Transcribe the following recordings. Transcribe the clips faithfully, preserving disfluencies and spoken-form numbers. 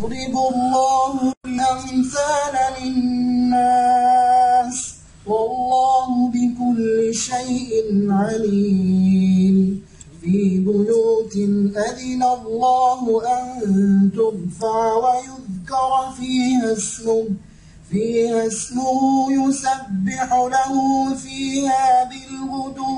يضرب الله الأمثال للناس والله بكل شيء عليم في بيوت أذن الله أن ترفع ويذكر فيها اسمه فيها اسمه يسبح له فيها بالغدو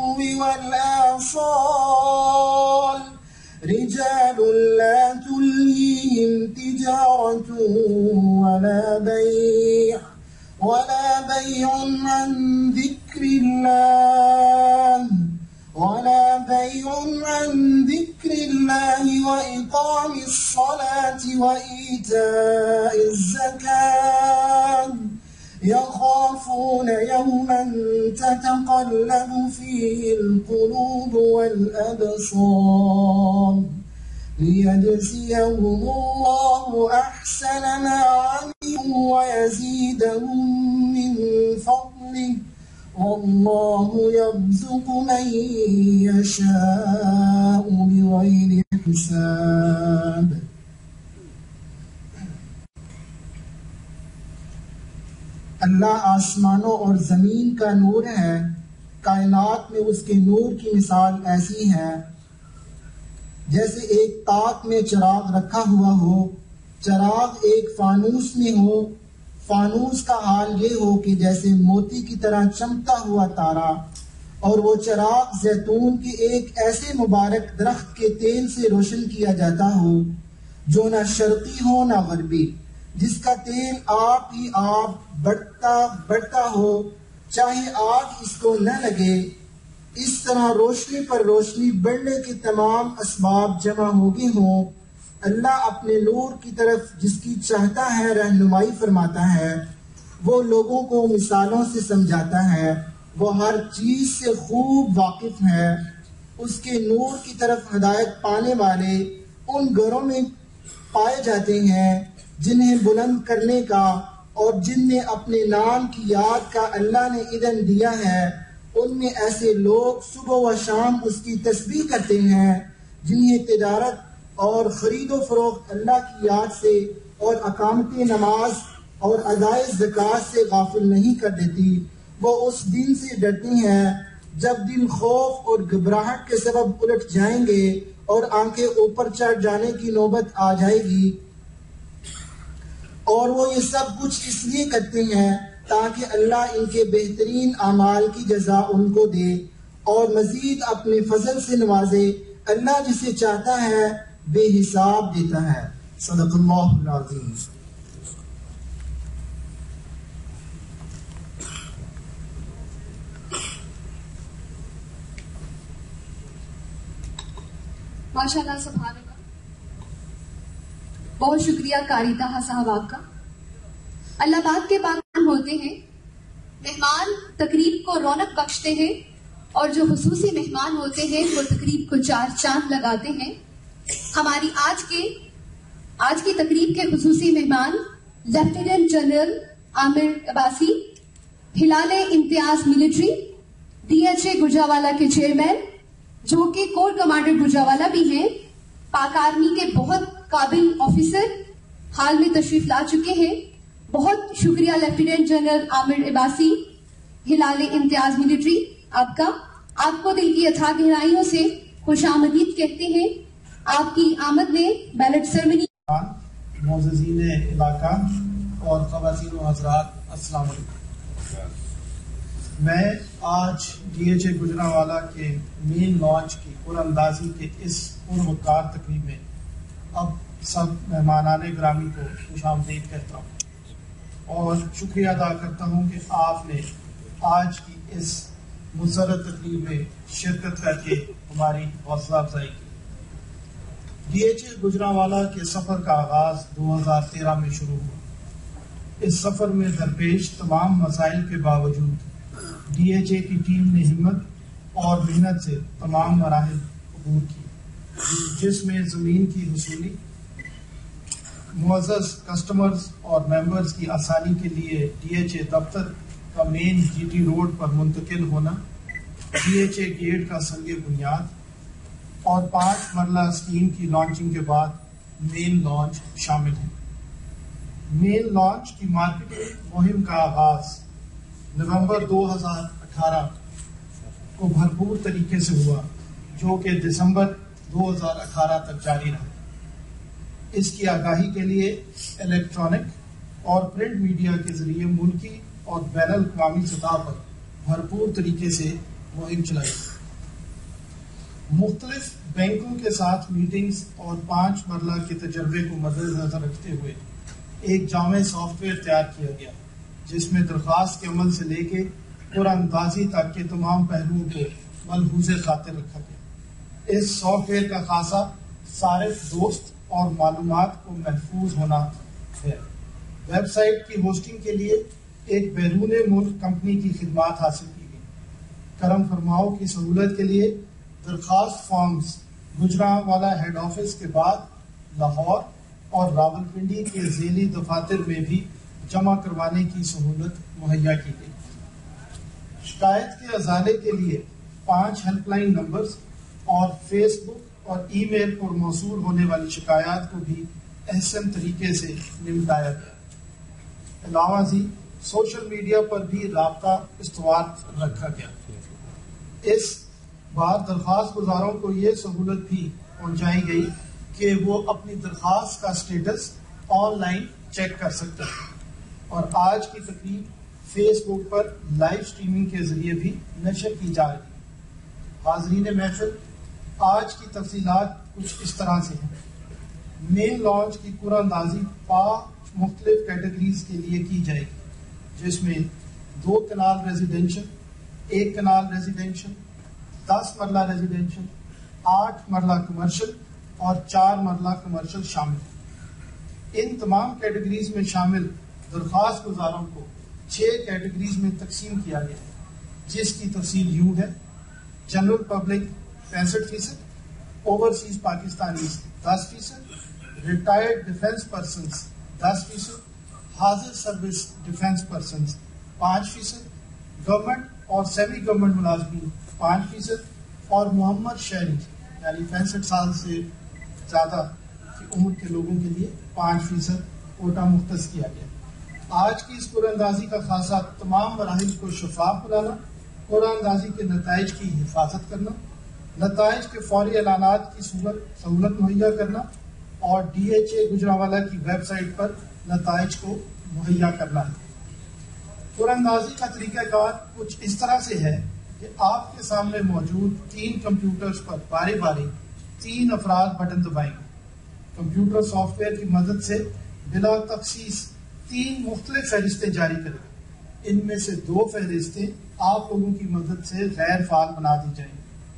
والآصال رجال لا تلهيهم تجارة ولا بيع ولا بيع عن ذكر الله ولا بيع عن ذكر الله وإقام الصلاة وإيتاء الزكاة يخافون يوما تتقلب فيه القلوب والأبصار ليجزيهم الله أحسن ما عملوا ويزيدهم من فضله والله يرزق من يشاء بغير حساب. اللہ آسمانوں اور زمین کا نور ہے، کائنات میں اس کے نور کی مثال ایسی ہے جیسے ایک طاق میں چراغ رکھا ہوا ہو، چراغ ایک فانوس میں ہو، فانوس کا حال یہ ہو کہ جیسے موتی کی طرح چمکتا ہوا تارا، اور وہ چراغ زیتون کے ایک ایسے مبارک درخت کے تیل سے روشن کیا جاتا ہو جو نہ شرقی ہو نہ غربی، جس کا تیل آپ ہی آپ بڑھتا بڑھتا ہو چاہے آگ اس کو نہ لگے۔ اس طرح روشنی پر روشنی بڑھنے کے تمام اسباب جمع ہو گئے ہوں۔ اللہ اپنے نور کی طرف جس کی چاہتا ہے رہنمائی فرماتا ہے، وہ لوگوں کو مثالوں سے سمجھاتا ہے، وہ ہر چیز سے خوب واقف ہے۔ اس کے نور کی طرف ہدایت پانے والے ان گھروں میں پائے جاتے ہیں جنہیں بلند کرنے کا اور جن میں اپنے نام کی یاد کا اللہ نے اذن دیا ہے، ان میں ایسے لوگ صبح و شام اس کی تسبیح کرتے ہیں جنہیں تجارت اور خرید و فروخت اللہ کی یاد سے اور اقامت نماز اور ادائے زکوٰۃ سے غافل نہیں کر دیتی۔ وہ اس دن سے ڈرتے ہیں جب دل خوف اور گھبراہٹ کے سبب الٹ جائیں گے اور آنکھیں اوپر چڑھ جانے کی نوبت آ جائے گی، اور وہ یہ سب کچھ اس لیے کرتے ہیں تاکہ اللہ ان کے بہترین اعمال کی جزا ان کو دے اور مزید اپنے فضل سے نوازے۔ اللہ جسے چاہتا ہے بے حساب دیتا ہے۔ صدق اللہ العظیم۔ ماشاء اللہ، سبحان اللہ، بہت شکریہ قاری طاہا صاحب آپ کا۔ اللہ پاک کے پاک ہوتے ہیں، مہمان تقریب کو رونق بخشتے ہیں، اور جو خصوصی مہمان ہوتے ہیں وہ تقریب کو چار چاند لگاتے ہیں۔ ہماری آج کے آج کی تقریب کے خصوصی مہمان lieutenant general Aamir Abbasi, Hilal Imtiaz military, D H A Gujranwala کے چیئرمین، جو کہ کور کمانڈر گجرانوالا بھی ہیں، پاک آرمی کے بہت قابل آفیسر، حال میں تشریف لا چکے ہیں۔ بہت شکریہ lieutenant general Aamir Abbasi, Hilal Imtiaz military, آپ کا۔ آپ کو دل کی اتھاہ گہرائیوں سے خوش آمدید کہتے ہیں۔ آپ کی آمد نے بیلٹ سرمنی۔ معززین علاقہ اور خواتین و حضرات، السلام علیکم۔ میں آج ڈی ایچ اے گجرانوالا کے مین لانچ کی قرآن اندازی کے اس پروکار تقریب میں اب سب مہمانان گرامی کو خوش آمدید کہتا ہوں اور شکریہ ادا کرتا ہوں کہ آپ نے آج کی اس مسرت تقریب میں شرکت کر کے ہماری حوصلہ افزائی کی۔ ڈی ایچ اے گجرانوالا کے سفر کا آغاز دو ہزار تیرہ میں شروع ہوا۔ اس سفر میں درپیش تمام مسائل کے باوجود ڈی ایچ اے کی ٹیم نے ہمت اور محنت سے تمام مراحل عبور کی، جس میں زمین کی حصولی، معزز کسٹمرز اور ممبرز کی آسانی کے لیے ڈی ایچ اے دفتر کا مین جی ٹی روڈ پر منتقل ہونا، ڈی ایچ اے گیٹ کا سنگ بنیاد اور پانچ مرلہ اسکیم کی لانچنگ کے بعد مین لانچ شامل ہیں۔ مین لانچ کی مارکیٹنگ مہم کا آغاز نومبر دو ہزار اٹھارہ کو بھرپور طریقے سے ہوا، جو کہ دسمبر دو ہزار اٹھارہ تک جاری رہا۔ اس کی آگاہی کے لیے الیکٹرانک اور پرنٹ میڈیا کے ذریعے ملکی اور بین الاقوامی سطح پر بھرپور طریقے سے مہم چلائی۔ مختلف بینکوں کے ساتھ میٹنگز اور پانچ مرلہ کے تجربے کو مد نظر رکھتے ہوئے ایک جامع سافٹ ویئر تیار کیا گیا، جس میں درخواست کے عمل سے لے کے قرعہ اندازی تک کے تمام پہلوؤں کو ملحوظ خاطر رکھا گیا۔ اس سافٹ ویئر کا خاصہ صارف دوست اور معلومات کو محفوظ ہونا ہے۔ ویب سائٹ کی ہوسٹنگ کے لیے ایک بیرون ملک کمپنی کی خدمات حاصل کی گئی۔ کرم فرماؤ کی سہولت کے لیے درخواست فارمز گجرانوالہ ہیڈ آفس کے بعد لاہور اور راولپنڈی کے ذیلی دفاتر میں بھی جمع کروانے کی سہولت مہیا کی گئی۔ شکایت کے ازالے کے لیے پانچ ہیلپ لائن نمبرز اور فیس بک اور ای میل پر موصول ہونے والی شکایات کو بھی احسن طریقے سے نمٹایا گیا۔ علاوہ ازیں سوشل میڈیا پر بھی رابطہ استوار رکھا گیا۔ اس بار درخواست گزاروں کو یہ سہولت بھی پہنچائی گئی کہ وہ اپنی درخواست کا سٹیٹس آن لائن چیک کر سکتے ہیں، اور آج کی تقریب فیس بک پر لائیو سٹریمنگ کے ذریعے بھی نشر کی جا رہی ہے۔ حاضرین محفل، آج کی تفصیلات کچھ اس طرح سے ہیں۔ مین لانچ کی قرعہ اندازی پانچ مختلف کیٹیگریز کے لیے کی جائے گی، جس میں دو کنال ریزیڈینشل، ایک کنال ریزیڈینشل، دس مرلہ ریزیڈینشل، آٹھ مرلہ کمرشل اور چار مرلہ کمرشل شامل ہیں۔ ان تمام کیٹیگریز میں شامل درخواست گزاروں کو چھ کیٹیگریز میں تقسیم کیا گیا ہے، جس کی تفصیل یوں ہے: جنرل پبلک پینسٹھ فیصد، اوورسیز پاکستانیز دس فیصد، ریٹائرڈ ڈیفینس پرسنز دس فیصد، حاضر سروس ڈیفینس پرسنز پانچ فیصد، گورنمنٹ اور سیمی گورنمنٹ ملازمین پانچ فیصد، اور محمد شہری یعنی پینسٹھ سال سے زیادہ کی عمر کے لوگوں کے لیے پانچ فیصد کوٹا مختص کیا گیا۔ آج کی اس قرعہ اندازی کا خاصہ تمام مراحل کو شفاف بنانا، قرعہ اندازی کے نتائج کی حفاظت کرنا، نتائج کے فوری اعلانات کی سہولت مہیا کرنا، اور ڈی ایچ اے گجرانوالہ کی ویب سائٹ پر نتائج کو مہیا کرنا ہے۔ قرعہ اندازی کا طریقہ کار کچھ اس طرح سے ہے کہ آپ کے سامنے موجود تین کمپیوٹرز پر باری باری تین افراد بٹن دبائیں گے۔ کمپیوٹر سافٹ ویئر کی مدد سے بلا تخصیص تین مختلف فہرستیں جاری کریں۔ ان میں سے دو فہرستیں آپ لوگوں کی مدد سے غیر فعال بنا دی جائیں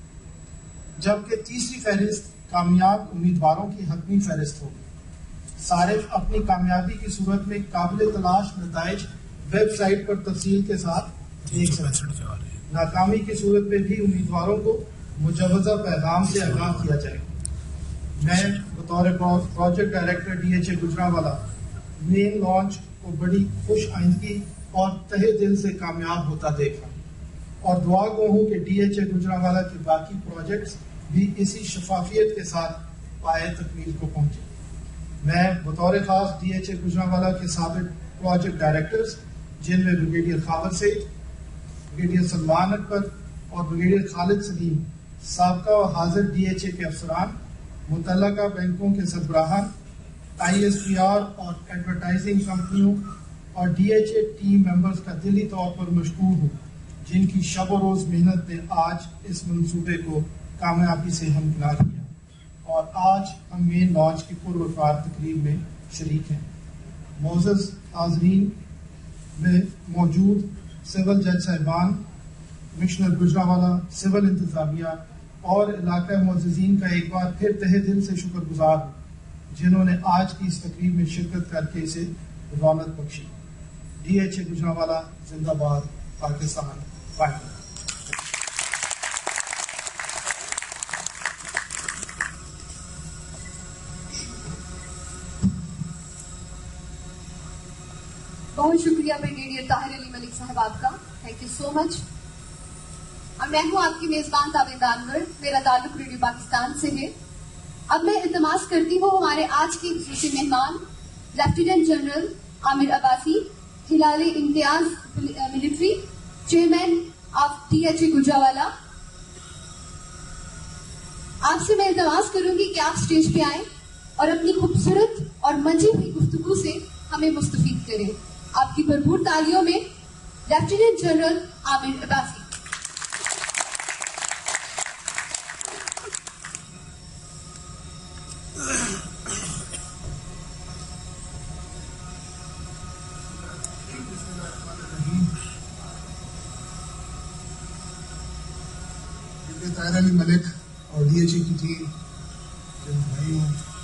گی، جبکہ تیسری فہرست کامیاب امیدواروں کی حتمی فہرست ہوگی۔ صارف اپنی کامیابی کی صورت میں قابل تلاش نتائج ویب سائٹ پر تفصیل کے ساتھ دیکھ سکتے ہیں۔ ناکامی کی صورت میں بھی امیدواروں کو مجوزہ پیغام سے آگاہ کیا جائے گا۔ میں بطور project director D H A Gujranwala main launch کو بڑی خوش آئندگی اور تہہ دل سے کامیاب ہوتا دیکھ رہا ہوں، اور دعا گو ہوں کہ ڈی ایچ اے گجرانوالہ کے باقی پروجیکٹس بھی اسی شفافیت کے ساتھ پائے تکمیل کو پہنچے۔ میں بطور خاص ڈی ایچ اے گجرانوالہ کے سابق پروجیکٹ ڈائریکٹرز، جن میں بریگیڈیئر خاور سید، بریگیڈیئر سلمان اکبر اور بریگیڈیئر خالد سلیم، سابقہ و حاضر ڈی ایچ اے کے افسران، متعلقہ بینکوں کے سربراہان، آئی ایس پی آر اور ایڈورٹائزنگ کمپنیوں اور D H A team members کا دلی طور پر مشکور ہوں، جن کی شب و روز محنت نے آج اس منصوبے کو کامیابی سے ہمکنار کیا، اور آج ہم مین لانچ کی پروقار تقریب میں شریک ہیں۔ معزز حاضرین میں موجود سول جج صاحبان، کمشنر گجرانوالہ، سول انتظامیہ اور علاقہ معززین کا ایک بار پھر تہہ دل سے شکر گزار ہوں، جنہوں نے آج کی اس تقریب میں شرکت کر کے اسے رونق بخشی۔ ڈی ایچ اے گجرانوالہ زندہ باد، پاکستان فائنل۔ بہت شکریہ بریگیڈیئر طاہر علی ملک صاحب آپ کا، تھینک یو سو مچ۔ اور میں ہوں آپ کی میزبان تابع دانگر، میرا تعلق ریڈیو پاکستان سے ہے۔ اب میں التماس کرتی ہوں ہمارے آج کے خصوصی مہمان lieutenant general Aamir Abbasi, Hilal Imtiaz military, chairman of D H A Gujranwala. آپ سے میں التماس کروں گی کہ آپ اسٹیج پہ آئیں اور اپنی خوبصورت اور منجھی ہوئی گفتگو سے ہمیں مستفید کریں. آپ کی بھرپور تالیوں میں لیفٹیننٹ جنرل عامر عباسی. طاہر علی ملک اور ڈی ایچ اے کی ٹیم کے بھائیوں,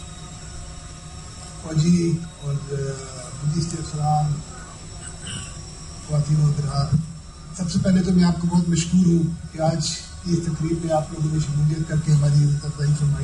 فوجی اور بدھسٹ افسران, خواتین و حضرات, سب سے پہلے تو میں آپ کو بہت مشکور ہوں کہ آج کی اس تقریب میں آپ لوگوں نے شمولیت کر کے ہماری عزت افزائی فرمائی.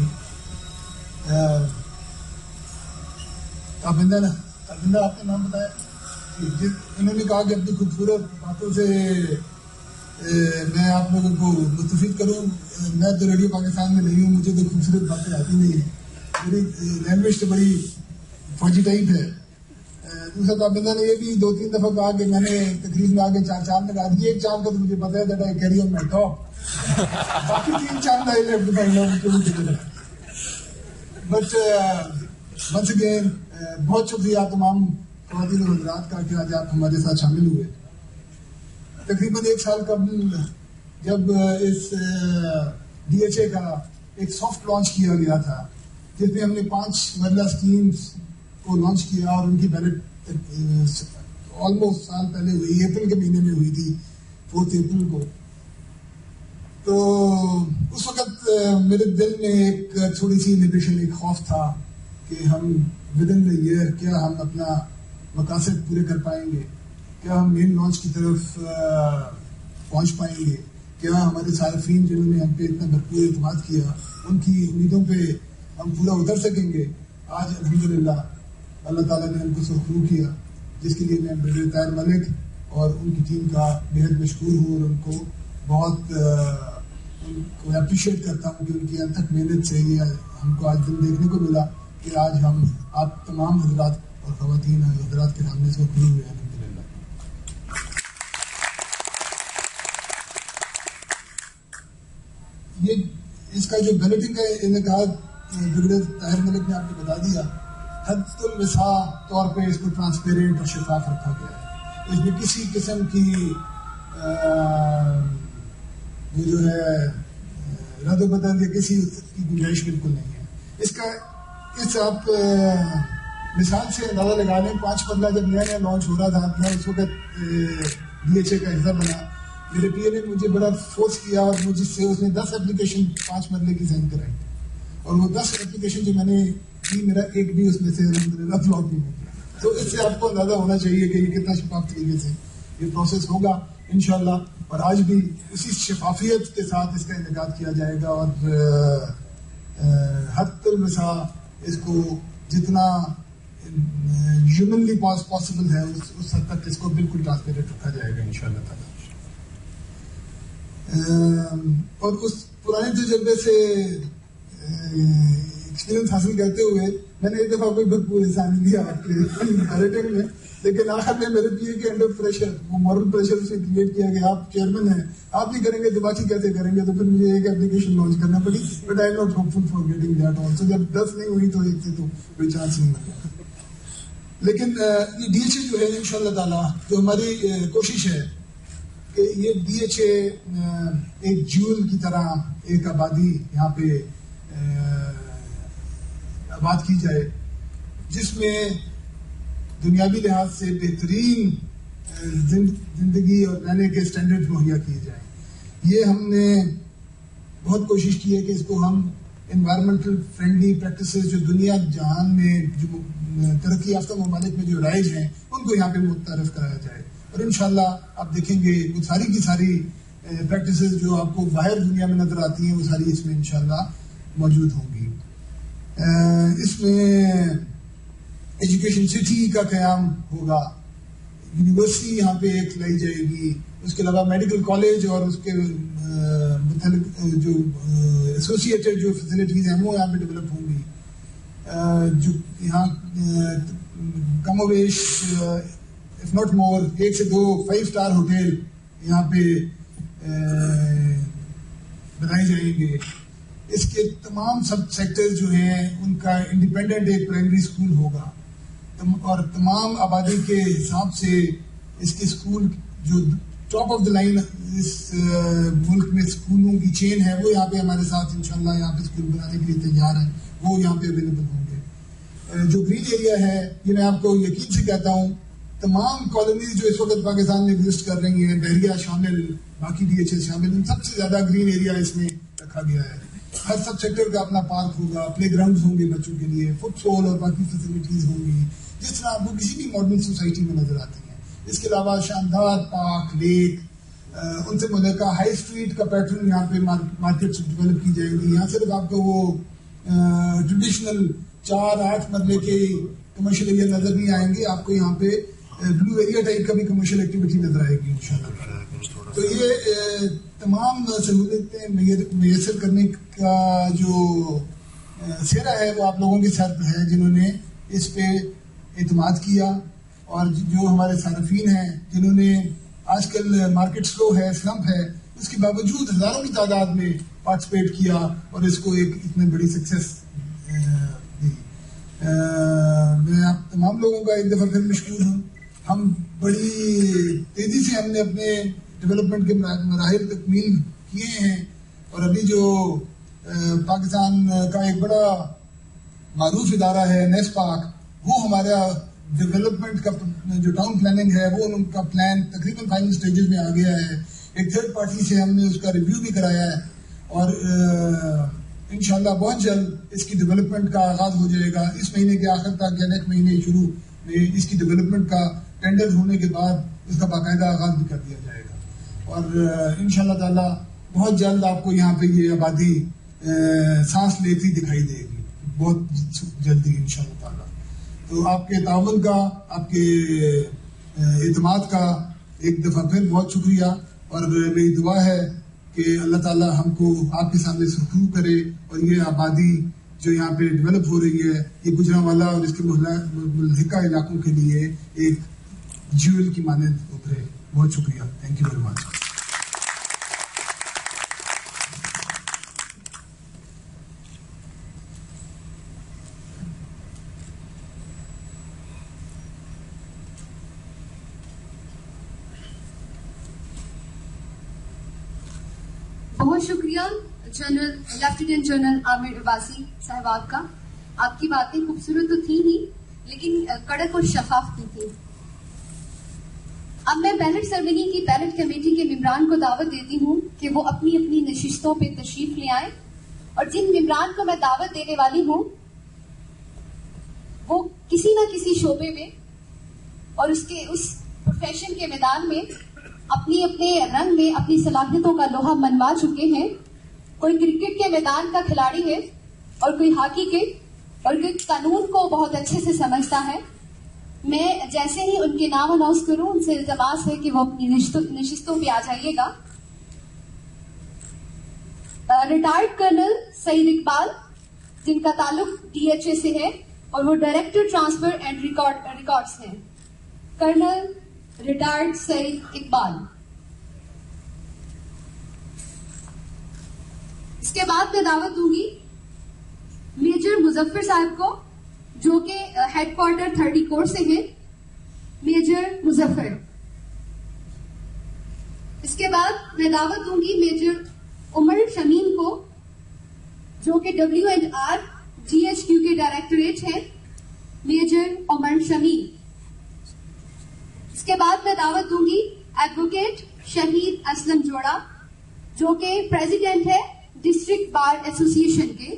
تابندہ تابندہ آپ کا نام بتایا, انہوں نے کہا کہ اپنی خوبصورت باتوں سے میں آپ لوگوں کو مستفید کروں. میں تو ریڈیو پاکستان میں نہیں ہوں, مجھے تو خوبصورت باتیں آتی نہیں ہیں, میری لینگویج تو بڑی فوجی ٹائپ ہے. دوسرا تابندہ نے یہ بھی دو تین دفعہ کہا کہ میں نے تقریب میں آگے چار چاند لگا دی. ایک چاند کا تو مجھے پتا ہے that I carry on my top, باقی تین چاند I left find out. But once again بہت شکریہ تمام خواتین اور حضرات کا کہ آج آپ ہمارے ساتھ شامل ہوئے. تقریباً ایک سال قبل جب اس ڈی ایچ اے کا ایک سافٹ لانچ کیا گیا تھا جس میں ہم نے پانچ مرلہ اسکیمز کو لانچ کیا اور ان کی بیلٹ آلموسٹ سال پہلے ہوئی, اپریل کے مہینے میں ہوئی تھی, فورتھ اپریل کو. تو اس وقت میرے دل میں ایک تھوڑی سی انہیبیشن, ایک خوف تھا کہ ہم ود ان دا ایئر کیا ہم اپنا مقاصد پورے کر پائیں گے, کیا ہم مین لانچ کی طرف پہنچ پائیں گے, کیا ہمارے صارفین جنہوں نے ہم پہ اتنا بھرپور اعتماد کیا ان کی امیدوں پہ ہم پورا اتر سکیں گے. آج الحمدللہ اللہ تعالیٰ نے ہم کو سرخرو کیا, جس کے لیے میں بڑے طاہر ملک اور ان کی ٹیم کا بےحد مشکور ہوں اور ان کو بہت ان کو اپریشیٹ کرتا ہوں کہ ان کی انتھک محنت سے یہ ہم کو آج دن دیکھنے کو ملا کہ آج ہم آپ تمام حضرات اور خواتین حضرات کے سامنے سے کھلے ہوئے ہیں. یہ اس کا جو بیلٹنگ کا انعقاد طاہر ملک نے آپ کو بتا دیا, حد المسا طور پہ اس کو ٹرانسپیرنٹ اور شفاف رکھا گیا ہے. اس میں کسی قسم کی وہ جو ہے رد و بدل یا کسی کی گنجائش بالکل نہیں ہے. اس کا اس آپ مثال سے اندازہ لگا لیں, پانچ مرلہ جب نیا نیا لانچ ہو رہا تھا, میں اس وقت ڈی ایچ اے کا حصہ بنا, میرے پی اے نے مجھے بڑا فورس کیا اور مجھ سے اس نے دس اپلیکیشن پانچ مرلے کی سینڈ کرائی, اور وہ دس اپلیکیشن جو میں نے کی میرا ایک بھی اس میں سے الحمدللہ فلاپ نہیں ہو گیا. تو اس سے آپ کو اندازہ ہونا چاہیے کہ یہ کتنا شفاف طریقے سے یہ پروسیس ہوگا انشاءاللہ. اور آج بھی اسی شفافیت کے ساتھ اس کا انعقاد کیا جائے گا, اور حد المسا اس کو جتنا ہیومنلی پاسبل ہے اس حد تک اس کو بالکل ٹرانسپیرنٹ رکھا جائے گا انشاءاللہ تعالیٰ. اور اس پرانے تجربے سے ایکسپیرینس حاصل کرتے ہوئے میں نے ایک دفعہ کوئی بھرپور انسان نہیں لیا آپ کے ریٹنگ میں, لیکن آخر میں میرے پی اے کے انڈر پریشر, وہ مورل پریشر سے کریٹ کیا کہ آپ چیئرمین ہیں, آپ نہیں کریں گے تو باقی کیسے کریں گے, تو پھر مجھے ایک اپلیکیشن لانچ کرنا پڑی. But I not hopeful for getting that also. جب دس نہیں ہوئی تو ایک سے تو کوئی چانس نہیں ملا. لیکن یہ ڈی ایچ اے جو ہے ان شاء اللہ تعالیٰ جو ہماری کوشش ہے کہ یہ ڈی ایچ اے ایک جیول کی طرح ایک آبادی یہاں پہ آباد کی جائے, جس میں دنیاوی لحاظ سے بہترین زندگی اور رہنے کے اسٹینڈرڈ مہیا کیے جائیں. یہ ہم نے بہت کوشش کی ہے کہ اس کو ہم انوائرمنٹل فرینڈلی پریکٹسز جو دنیا جہان میں جو ترقی یافتہ ممالک میں جو رائج ہیں ان کو یہاں پہ متعارف کرایا جائے. اور انشاءاللہ آپ دیکھیں گے وہ ساری کی ساری پریکٹسز جو آپ کو باہر دنیا میں نظر آتی ہیں وہ ساری اس میں انشاءاللہ موجود ہوں گی. اس میں ایجوکیشن سٹی کا قیام ہوگا, یونیورسٹی یہاں پہ ایک لائی جائے گی, اس کے علاوہ میڈیکل کالج اور اس کے متعلق جو ایسوسیٹڈ جو فیسلٹیز ہیں وہ یہاں پہ ڈیولپ ہوں گی. جو یہاں کم و بیش اف ناٹ مور ایک سے دو فائیو اسٹار ہوٹل یہاں پہ بنائے جائیں گے. اس کے تمام سب سیکٹر جو ہیں ان کا انڈیپینڈنٹ ایک پرائمری اسکول ہوگا, اور تمام آبادی کے حساب سے اس کے اسکول جو ٹاپ آف دا لائن اس ملک میں اسکولوں کی چین ہے وہ یہاں پہ ہمارے ساتھ انشاءاللہ یہاں پہ اسکول بنانے کے لیے تیار ہیں, وہ یہاں پہ اویلیبل ہوں گے. جو گرین ایریا ہے یہ میں آپ کو یقین سے کہتا ہوں, تمام کالونیز جو اس وقت پاکستان میں ایگزسٹ کر رہی ہیں, بحریہ شامل, باقی ڈی ایچ اے شامل, ان سب سے زیادہ گرین ایریا اس میں رکھا گیا ہے. ہر سب سیکٹر کا اپنا پارک ہوگا, پلے گراؤنڈز ہوں گے بچوں کے لیے, فٹ سول اور باقی فیسلٹیز ہوں گی جس طرح آپ کو کسی بھی ماڈرن سوسائٹی میں نظر آتی ہیں. اس کے علاوہ شاندار پارک, لیک, ان سے متعلقہ ہائی اسٹریٹ کا پیٹرن یہاں پہ مارکیٹس ڈیولپ کی جائیں گی. یہاں صرف آپ کو وہ ٹریڈیشنل چار آٹھ مرلے کے کمرشل ایریا نظر نہیں آئیں گے, آپ کو یہاں پہ بلو ایریا ٹائپ کا بھی کمرشل ایکٹیویٹی نظر آئے گی انشاءاللہ. تو یہ تمام سہولتیں میسر کرنے کا جو سہرا ہے وہ آپ لوگوں کے سر پہ ہے جنہوں نے اس پہ اعتماد کیا, اور جو ہمارے صارفین ہیں جنہوں نے آج کل مارکیٹ سلو ہے, سلمپ ہے, اس کے باوجود ہزاروں کی تعداد میں پارٹیسپیٹ کیا اور اس کو ایک اتنے بڑی سکسیس دی. میں آپ تمام لوگوں کا ایک دفعہ پھر مشکور ہوں. ہم بڑی تیزی سے ہم نے اپنے ڈیولپمنٹ کے مراحل تکمیل کیے ہیں, اور ابھی جو پاکستان کا ایک بڑا معروف ادارہ ہے نیس پاک, وہ ہمارا ڈیولپمنٹ کا جو ٹاؤن پلاننگ ہے وہ ان کا پلان تقریباً فائنل سٹیجز میں آ گیا ہے. ایک تھرڈ پارٹی سے ہم نے اس کا ریویو بھی کرایا ہے, اور انشاءاللہ بہت جلد اس کی ڈیولپمنٹ کا آغاز ہو جائے گا. اس مہینے کے آخر تک یا نیکسٹ مہینے شروع میں اس کی ڈیولپمنٹ کا ٹینڈر ہونے کے بعد اس کا باقاعدہ آغاز بھی کر دیا جائے گا, اور انشاءاللہ تعالی بہت جلد آپ کو یہاں پہ یہ آبادی سانس لیتی دکھائی دے گی, بہت جلدی انشاءاللہ تعالی. تو آپ کے تعاون کا, آپ کے اعتماد کا ایک دفعہ پھر بہت شکریہ, اور میری دعا ہے کہ اللہ تعالیٰ ہم کو آپ کے سامنے سرخرو کرے, اور یہ آبادی جو یہاں پہ ڈیولپ ہو رہی ہے یہ گجرانوالا اور اس کے ملحقہ علاقوں کے لیے ایک جیول کی مانند ابھرے. بہت شکریہ, تھینک یو ویری مچ. بہت شکریہ general lieutenant general Aamir Abbasi صاحباب کا. آپ کی باتیں خوبصورت تو تھیں ہی, لیکن کڑک اور شفاف کی تھی. اب میں بیلٹ سرمنی کی بیلٹ کمیٹی کے ممبران کو دعوت دیتی ہوں کہ وہ اپنی اپنی نشستوں پہ تشریف لے آئیں, اور جن ممبران کو میں دعوت دینے والی ہوں وہ کسی نہ کسی شعبے میں اور اس کے اس پروفیشن کے میدان میں اپنی اپنے رنگ میں اپنی صلاحیتوں کا لوہا منوا چکے ہیں. کوئی کرکٹ کے میدان کا کھلاڑی ہے, اور کوئی ہاکی کے, اور کوئی قانون کو بہت اچھے سے سمجھتا ہے. میں جیسے ہی ان کے نام اناؤنس کروں ان سے التماس ہے کہ وہ اپنی نشستوں پہ آ جائیے گا. ریٹائرڈ کرنل سعید اقبال, جن کا تعلق ڈی ایچ اے سے ہے اور وہ ڈائریکٹر ٹرانسفر اینڈ ریکارڈز ہیں. Colonel retired Saeed Iqbal. اس کے بعد میں دعوت دوں گی میجر مظفر صاحب کو, جو کہ ہیڈ کوارٹر تھرٹی کور سے ہیں. میجر مظفر. اس کے بعد میں دعوت دوں گی میجر عمر شمیم کو, جو کہ W and R G H Q کے ڈائریکٹوریٹ ہیں. میجر عمر شمیم. اس کے بعد میں دعوت دوں گی ایڈوکیٹ شہید اسلم جوڑا, جو کہ پریزیڈنٹ ہے ڈسٹرکٹ بار ایسوسی ایشن کے.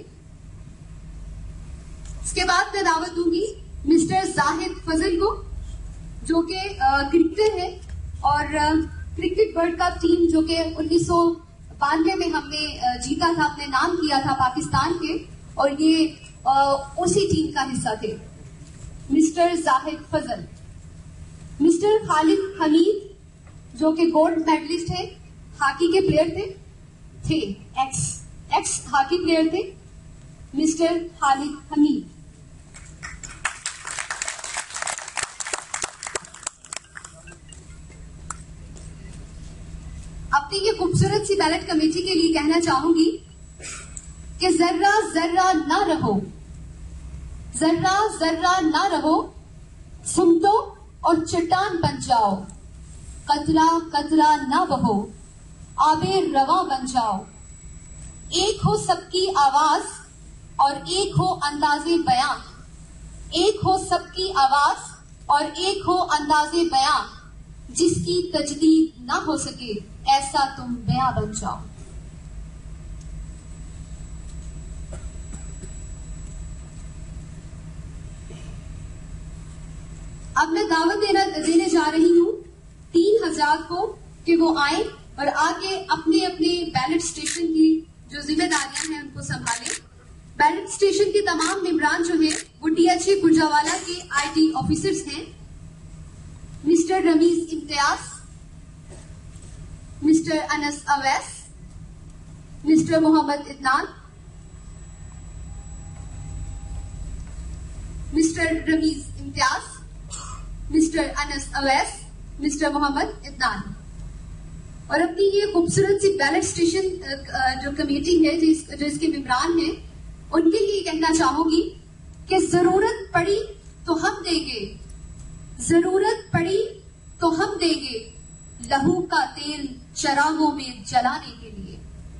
اس کے بعد میں دعوت دوں گی مسٹر زاہد فضل کو, جو کہ کرکٹر ہے اور کرکٹ ورلڈ کپ ٹیم جو کہ انیس سو بانوے میں ہم نے جیتا تھا, اپنے نام کیا تھا پاکستان کے, اور یہ اسی ٹیم کا حصہ تھے. مسٹر زاہد فضل. مسٹر خالد حمید, جو کہ گولڈ میڈلسٹ ہے, ہاکی کے پلیئر تھے تھے ایکس ایکس ہاکی پلیئر تھے. مسٹر خالد حمید. अपनी ये खूबसूरत सी बैलेट कमेटी के लिए कहना चाहूंगी कि जर्रा जर्रा ना रहो, जर्रा जर्रा ना रहो, सिमटो और चट्टान बन जाओ, कतरा कतरा ना बहो, आबे रवा बन जाओ। एक हो सबकी आवाज और एक हो अंदाजे बयां, एक हो सबकी आवाज और एक हो अंदाजे बयां, जिसकी तजदीद ना हो सके ऐसा तुम बयां बन जाओ। अब मैं दावत देना देने जा रही हूं तीन हजार को कि वो आए और आके अपने अपने बैलेट स्टेशन की जो जिम्मेदारियां हैं उनको संभालें। बैलेट स्टेशन के तमाम मेंबरान जो हैं वो डीएचए गुजरांवाला के आईटी ऑफिसर्स हैं। Mister Ramiz Imtiaz, mister Anas Awais, mister Mohammad Adnan, mister Ramiz Imtiaz, mister Anas Awais, mister Mohammad Adnan. और अपनी ये खूबसूरत सी बैलेट स्टेशन जो कमेटी है जिस, जो इसके मेंबरान हैं उनके लिए कहना चाहूंगी कि जरूरत पड़ी तो हम देंगे, जरूरत पड़ी तो हम देंगे लहू का तेल चरागों में जलाने के लिए।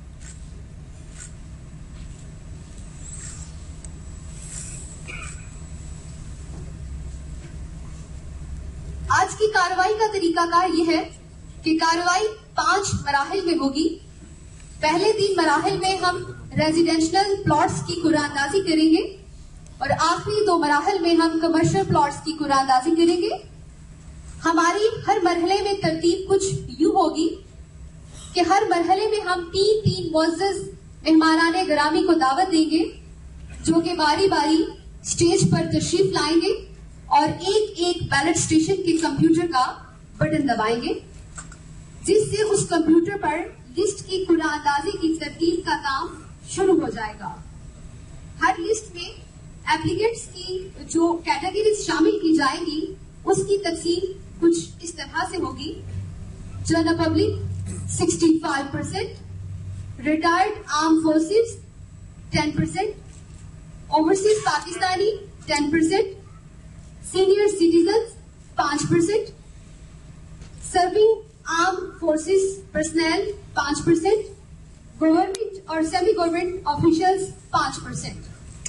आज की कार्रवाई का तरीकाकार यह है कि कार्रवाई पांच मराहिल में होगी। पहले तीन मराहिल में हम रेजिडेंशियल प्लॉट्स की कुरानंदाजी करेंगे और आखिरी दो मराहिल में हम कमर्शियल प्लॉट्स की कुरानंदाजी करेंगे। हमारी हर मरहले में तरतीब कुछ यूं होगी कि हर मरहले में हम तीन तीन मुअज़्ज़ज़ मेहमानाने ग्रामी को दावत देंगे जो कि बारी बारी स्टेज पर तशरीफ लाएंगे और एक एक बैलेट स्टेशन के कंप्यूटर का बटन दबाएंगे, जिससे उस कंप्यूटर पर लिस्ट की कुरानंदाजी की तरतीब का काम शुरू हो जाएगा। हर लिस्ट में एप्लीकेंट्स की जो कैटेगरीज शामिल की जाएगी उसकी तकसीम कुछ इस तरह से होगी। जनरल पब्लिक पैंसठ percent, retired arm forces ten percent, overseas Pakistani ten percent, senior citizens पांच percent, serving arm forces personnel पांच परसेंट, गवर्नमेंट और सेमी गवर्नमेंट ऑफिशियल्स पांच परसेंट।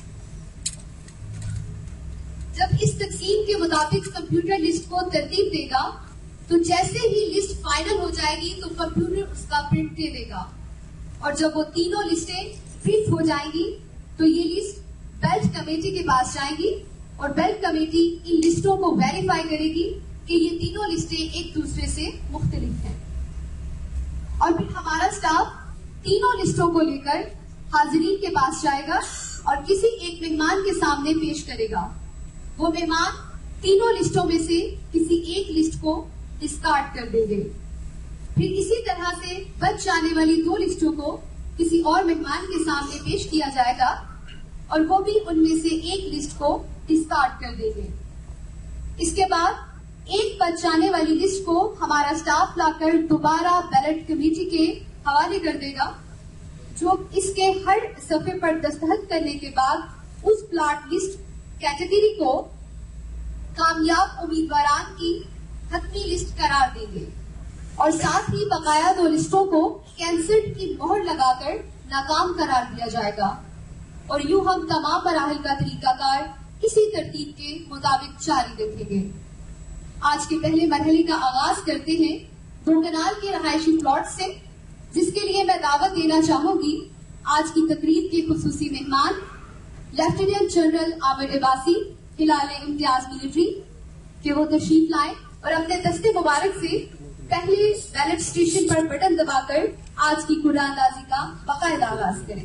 जब इस तकसीम के मुताबिक कंप्यूटर लिस्ट को तरतीब देगा तो जैसे ही लिस्ट फाइनल हो जाएगी तो कंप्यूटर उसका प्रिंट दे देगा और जब वो तीनों लिस्टें प्रिंट हो जाएंगी तो ये लिस्ट बेल्ट कमेटी के पास जाएगी और बेल्ट कमेटी इन लिस्टों को वेरीफाई करेगी कि ये तीनों लिस्टें एक दूसरे से मुख्तलिफ हैं और फिर हमारा स्टाफ तीनों लिस्टों को लेकर हाजिरीन के पास जाएगा और किसी एक मेहमान के सामने पेश करेगा। वो मेहमान तीनों लिस्टों में से किसी एक लिस्ट को डिस्कार्ड कर देंगे। फिर इसी तरह से बच जाने वाली दो लिस्टों को किसी और मेहमान के सामने पेश किया जाएगा और वो भी उनमें से एक लिस्ट को डिस्कार्ड कर देंगे। इसके बाद एक बच जाने वाली लिस्ट को हमारा स्टाफ लाकर दोबारा बैलेट कमेटी के हवाले कर देगा, जो इसके हर सफे पर दस्तखत करने के बाद उस प्लाट लिस्ट कैटेगरी को कामयाब उम्मीदवारान की हतमी लिस्ट करार देंगे और साथ ही बकाया दो लिस्टों को कैंसिल्ड की मोहर लगाकर नाकाम करार दिया जाएगा और यूं हम तमाम मराहिल का तरीकाकार इसी तरतीब के मुताबिक जारी रखेंगे। आज के पहले मरहले का आगाज करते हैं दो कनाल के रहायशी प्लॉट से, जिसके लिए मैं दावत देना चाहूंगी आज की तकरीब के खुसूसी मेहमान lieutenant general Aamir Abbasi Hilal Imtiaz military कि वो तशरीफ लाएं और अपने दस्ते मुबारक से पहले बैलेट स्टेशन पर बटन दबाकर आज की कुरानंदाजी का बाकायदा आगाज करें।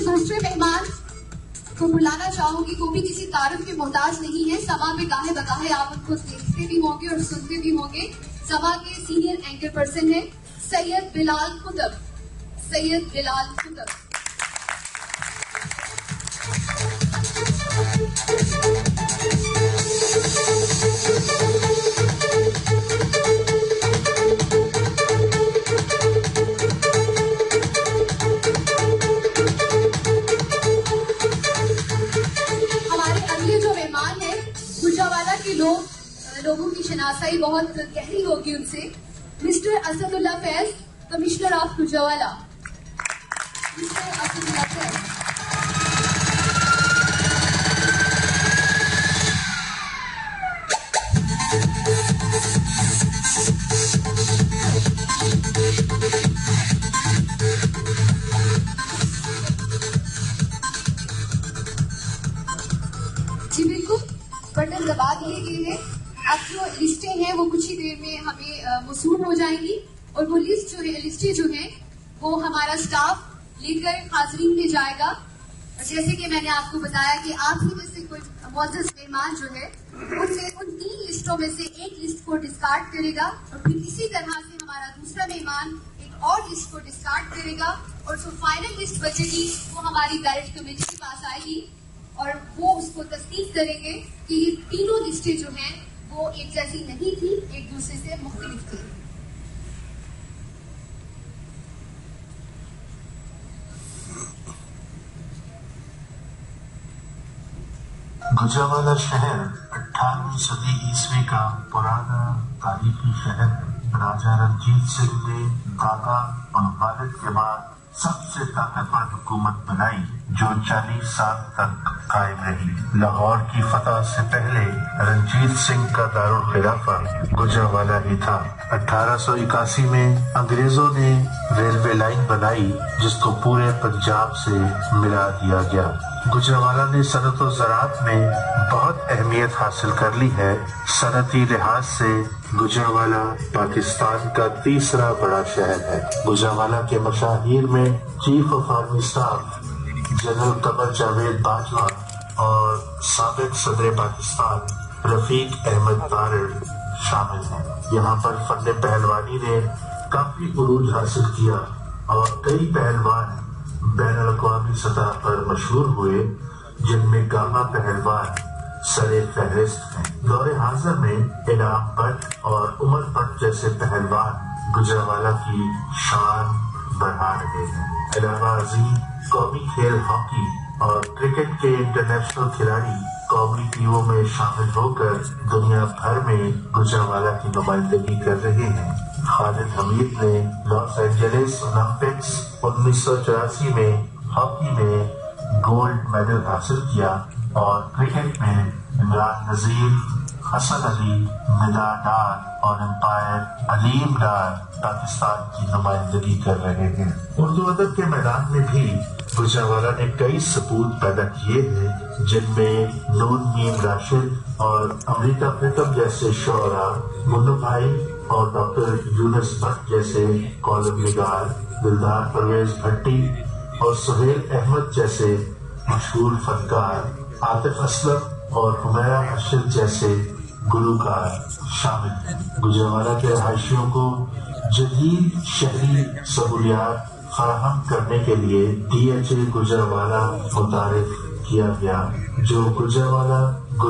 دوسرے مہمان کو بلانا چاہوں گی، وہ بھی کسی تعارف کے محتاج نہیں ہے. سما میں گاہے بگاہے آپ ان کو دیکھتے بھی ہوں گے اور سنتے بھی ہوں گے. سما کے سینئر اینکر پرسن ہے سید بلال قطب. سید بلال قطب. لوگ لوگوں کی شناسائی بہت گہری ہوگی ان سے. Mister Asadullah Faiz, commissioner of Gujranwala. Mister Asadullah Faiz. جی بالکل، بٹن دبا دیے گئے ہیں. اب جو لسٹیں ہیں وہ کچھ ہی دیر میں ہمیں موصول ہو جائیں گی اور وہ لسٹ جو ہے لسٹیں جو ہیں وہ ہمارا اسٹاف لے کر حاضرین میں جائے گا. جیسے کہ میں نے آپ کو بتایا کہ آپ ہی میں سے کوئی معزز مہمان جو ہے ان سے ان تین لسٹوں میں سے ایک لسٹ کو ڈسکارڈ کرے گا اور پھر اسی طرح سے ہمارا دوسرا مہمان ایک اور لسٹ کو ڈسکارڈ کرے گا اور جو فائنل لسٹ بچے گی وہ ہماری بیلٹ کمیٹی کے پاس آئے گی اور وہ اس کو تصدیق کریں گے کہ یہ تینوں لسٹیں جو ہیں وہ ایک جیسی نہیں تھی، ایک دوسرے سے مختلف تھی. گجرانوالہ شہر اٹھارہویں صدی عیسوی کا پرانا تاریخی شہر ہے. راجہ رنجیت سنگھ نے دادا اور والد کے بعد سب سے طاقتور حکومت بنائی جو چالیس سال تک قائم رہی. لاہور کی فتح سے پہلے رنجیت سنگھ کا دارالخلافہ گجرانوالہ ہی تھا. اٹھارہ سو اکاسی میں انگریزوں نے ریلوے لائن بنائی جس کو پورے پنجاب سے ملا دیا گیا. گجرانوالہ نے صنعت و زراعت میں بہت اہمیت حاصل کر لی ہے. صنعتی لحاظ سے گجرانوالہ پاکستان کا تیسرا بڑا شہر ہے. گجرانوالہ کے مشاہیر میں chief of army staff general Qamar Javed Bajwa اور سابق صدر پاکستان رفیق احمد بارڑ شامل ہیں. یہاں پر فن پہلوانی نے کافی عروج حاصل کیا اور کئی پہلوان بین الاقوامی سطح پر مشہور ہوئے جن میں گاما پہلوان سر فہرست ہیں. دور حاضر میں انعام بٹ اور عمر بٹ جیسے پہلوان گجرانوالہ کی شان بڑھا رہے ہیں. علاوہ ازیں قومی کھیل ہاکی اور کرکٹ کے انٹرنیشنل کھلاڑی قومی ٹیموں میں شامل ہو کر دنیا بھر میں گجرانوالہ کی نمائندگی کر رہے ہیں. خالد حمید نے لاس اینجلس اولمپکس انیس سو چوراسی میں ہاکی میں گولڈ میڈل حاصل کیا اور کرکٹ میں عمران نذیر، حسن علی، ندا ڈار اور امپائر علیم ڈار پاکستان کی نمائندگی کر رہے ہیں. اردو ادب کے میدان میں بھی گجرانوالہ نے کئی سپوت پیدا کیے ہیں جن میں نون میم راشد اور امریکہ پریتم جیسے شعراء، منو بھائی اور ڈاکٹر یونس بٹ جیسے کالم نگار، دلدار پرویز بھٹی اور سہیل احمد جیسے مشہور فنکار، عاطف اسلم اور حمیرہ ارشد جیسے گلوکار شامل ہیں. گجرانوالہ کے رہائشیوں کو جدید شہری سہولیات فراہم کرنے کے لیے ڈی ایچ اے گجرانوالہ متعارف کیا گیا جو گجرانوالہ،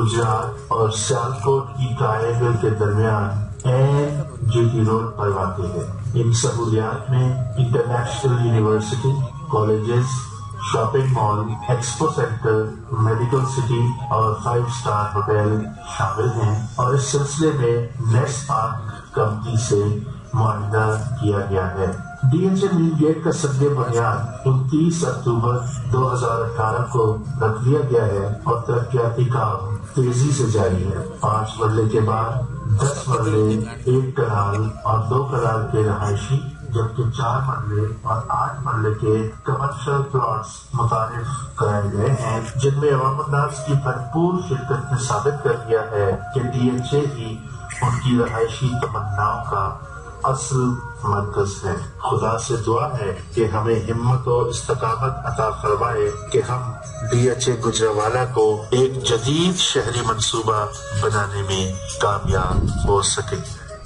گجرات اور سیالکوٹ کی ٹرائینگل کے درمیان این جی ٹی روڈ پر واقع ہے. ان سہولیات میں international university, colleges, shopping mall, expo centre, medical city اور فائیو اسٹار ہوٹل شامل ہیں اور اس سلسلے میں نیس پارک کمپنی سے معاہدہ کیا گیا ہے. D H A main gate کا سد بنیاد انتیس اکتوبر دو ہزار اٹھارہ کو رکھ دیا گیا ہے اور ترقیاتی کام تیزی سے جاری ہے. پانچ مرلے کے بعد دس مرلے، ایک کنال اور دو کنال کے رہائشی جبکہ چار مرلے اور آٹھ مرلے کے کمرشل پلاٹس متعارف کرائے گئے ہیں جن میں عوام الناس کی بھرپور شرکت نے ثابت کر دیا ہے کہ ڈی ایچ اے ہی ان کی رہائشی تمناؤں کا اصل مرکز ہے۔ خدا سے دعا ہے کہ ہمیں ہمت اور استقامت عطا فرمائے کہ ہم ڈی ایچ اے گجرانوالہ کو ایک جدید شہری منصوبہ بنانے میں کامیاب ہو سکیں۔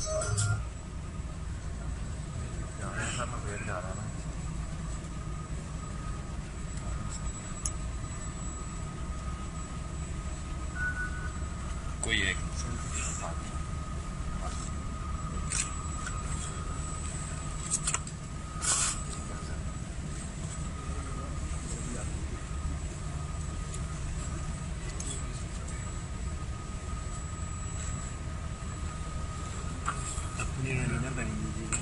کوئی ایک اپنی نہ بن لیجیے گا۔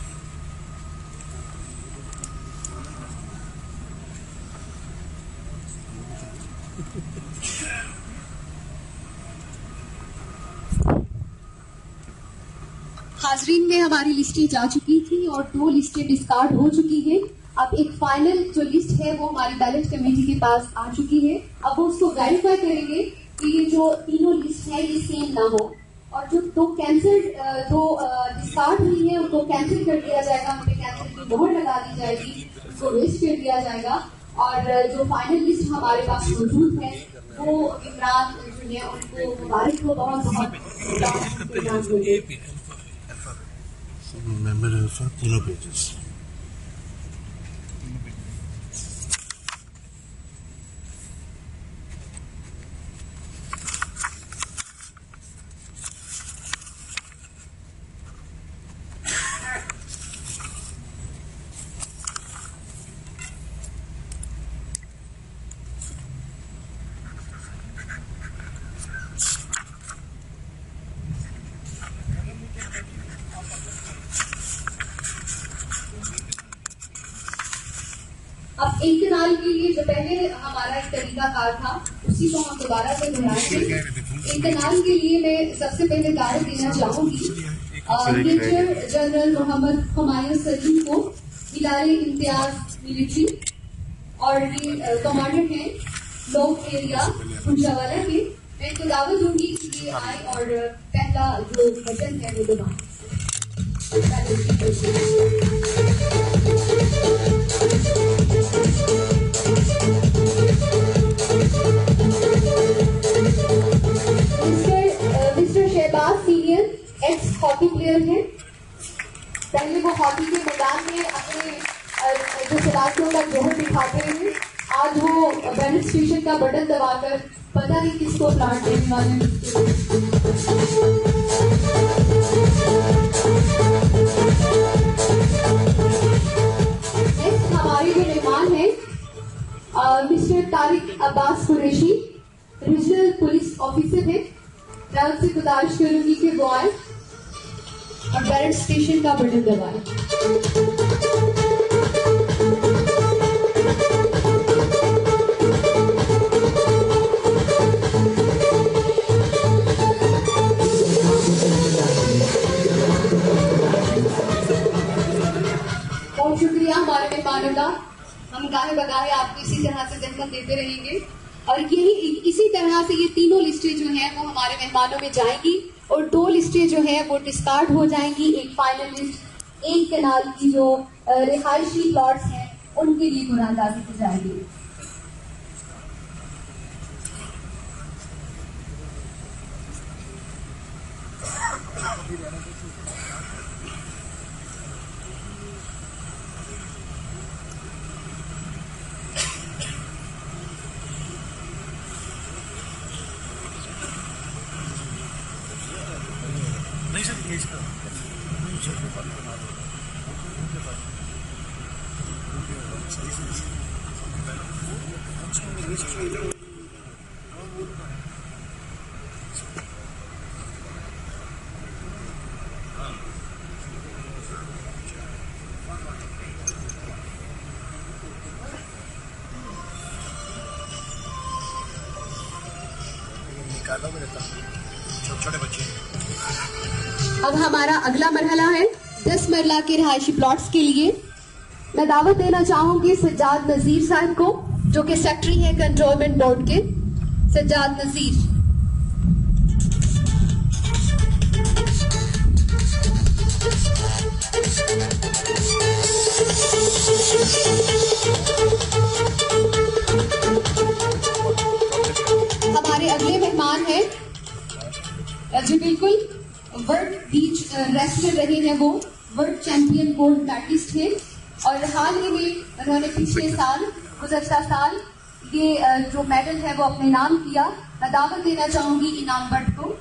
حاضرین میں ہماری لسٹیں جا چکی تھی اور دو لسٹیں ڈسکارڈ ہو چکی ہیں۔ اب ایک فائنل جو لسٹ ہے وہ ہماری بیلٹ کمیٹی کے پاس آ چکی ہے۔ اب وہ اس کو ویریفائی کریں گے کہ یہ جو تینوں لسٹ ہے یہ سیم نہ ہو، اور جو دو کینسل دو ڈسکارڈ ہوئی ہیں ان کو کینسل کر دیا جائے گا، ان پہ کینسل کی مہر لگا دی جائے گی، اس کو ویسٹ کر دیا جائے گا، اور جو فائنل لسٹ ہمارے پاس موجود ہے وہ عمران جو ہے ان کو مبارک ہو، بہت بہت ممبر تینوں پیجز۔ اب ایک کنال کے لیے جو پہلے ہمارا ایک طریقہ کار تھا اسی کو ہم دوبارہ سے دہرائیں گے۔ ایک کنال کے لیے میں سب سے پہلے دعوت دینا چاہوں گی میجر جنرل محمد ہمایوں سلیم کو، ادارے امتیاز ملٹری، اور یہ کمانڈر ہیں لوک ایریا گجرانوالہ کے۔ میں ان کو دعوت دوں گی کہ یہ آئے اور پہلا جو بٹن ہے وہ دبائیں۔ Mister Shahbaz senior ex hockey player ہیں، پہلے وہ ہاکی کے میدان میں اپنے جو صلاحیتوں کا جوہر دکھاتے ہیں، آج وہ بیلٹ اسٹیشن کا بٹن دبا کر پتہ نہیں کس کو پلانٹ دینے والے ہیں۔ نیکسٹ ہمارے جو مہمان ہیں mister Tariq Abbas Qureshi, regional police officer ہیں۔ میں ان سے گزارش کروں گی کہ وہ آئیں اور بیلٹ اسٹیشن کا بٹن دبائیں۔ بہت شکریہ ہمارے مہمانوں کا، ہم گاہے بگاہے آپ کو اسی طرح سے زحمت دیتے رہیں گے، اور یہی اسی طرح سے یہ تینوں لسٹیں جو ہیں وہ ہمارے مہمانوں میں جائیں گی، اور دو لسٹیں جو ہیں وہ ڈسکارڈ ہو جائیں گی۔ ایک فائنل لسٹ ایک کنال کی جو رہائشی پلاٹس ہیں ان کے لیے قرآن اندازی کی جائے گی۔ اب ہمارا اگلا مرحلہ ہے دس مرلہ کے رہائشی پلاٹس کے لیے۔ میں دعوت دینا چاہوں گی سجاد نذیر صاحب کو، جو کہ سیکٹری ہیں کنٹرولمنٹ بورڈ کے۔ سجاد نذیر۔ جی بالکل، ورلڈ بیچ ریسلر رہے ہیں وہ، ورلڈ چیمپئن گولڈ میڈلسٹ ہیں، اور حال ہی میں انہوں نے پچھلے سال گزشتہ سال یہ جو میڈل ہے وہ اپنے نام کیا. میں دعوت دینا چاہوں گی انعام بٹ کو.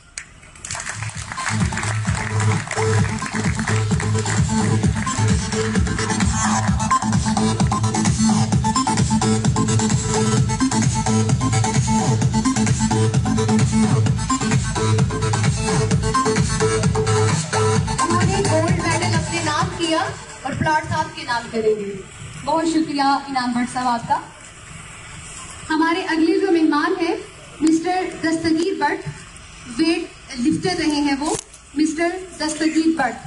انہوں نے گولڈ میڈل اپنے نام کیا اور پلاٹ صاحب کے نام کریں گے. بہت شکریہ انعام بٹ صاحب آپ کا. ہمارے اگلے جو مہمان ہیں mister Dastgir Butt, weightlifter رہے ہیں وہ، مسٹر دستگیر بٹ.